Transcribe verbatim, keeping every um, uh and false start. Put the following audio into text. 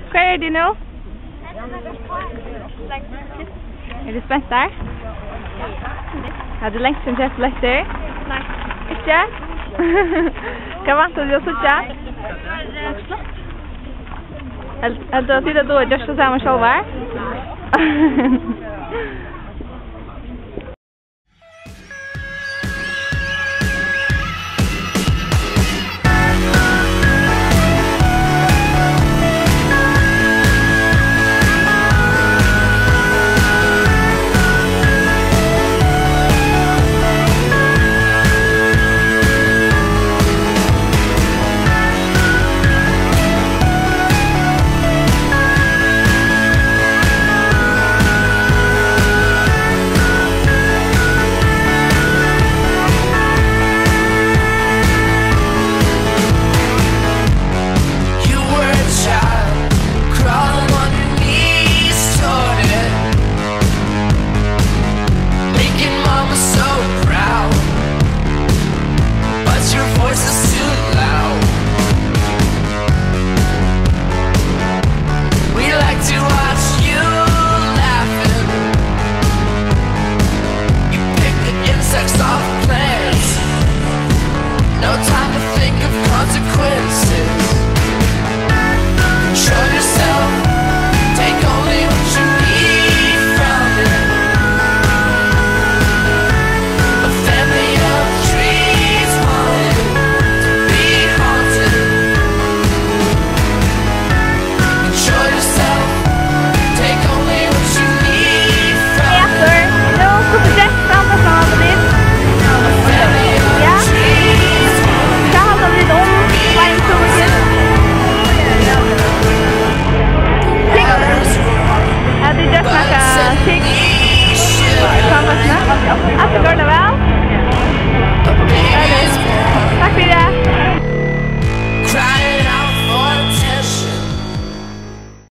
Hva er det nå? Er du spent der? Har du lengst sin test lekter? Nei. Ikke? Hva vant du å sitte? Er du å sitte da og gjøre det samme selv her? Att det går det väl?